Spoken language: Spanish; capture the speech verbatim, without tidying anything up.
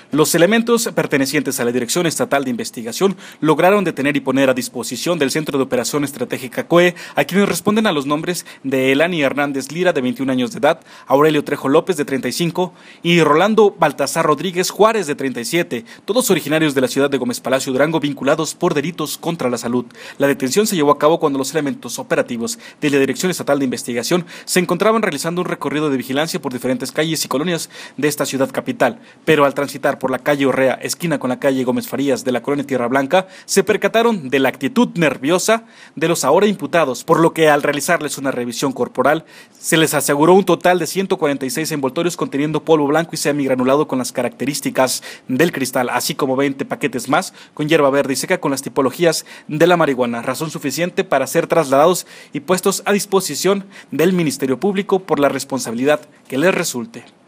Los elementos pertenecientes a la Dirección Estatal de Investigación lograron detener y poner a disposición del Centro de Operación Estratégica C O E a quienes responden a los nombres de Elani Hernández Lira, de veintiún años de edad, Aurelio Trejo López, de treinta y cinco, y Rolando Baltasar Rodríguez Juárez, de treinta y siete, todos originarios de la ciudad de Gómez Palacio, Durango, vinculados por delitos contra la salud. La detención se llevó a cabo cuando los elementos operativos de la Dirección Estatal de Investigación se encontraban realizando un recorrido de vigilancia por diferentes calles y colonias de esta ciudad capital, pero al transitar por la calle Orrea, esquina con la calle Gómez Farías de la colonia Tierra Blanca, se percataron de la actitud nerviosa de los ahora imputados, por lo que al realizarles una revisión corporal, se les aseguró un total de ciento cuarenta y seis envoltorios conteniendo polvo blanco y semigranulado con las características del cristal, así como veinte paquetes más con hierba verde y seca con las tipologías de la marihuana, razón suficiente para ser trasladados y puestos a disposición del Ministerio Público por la responsabilidad que les resulte.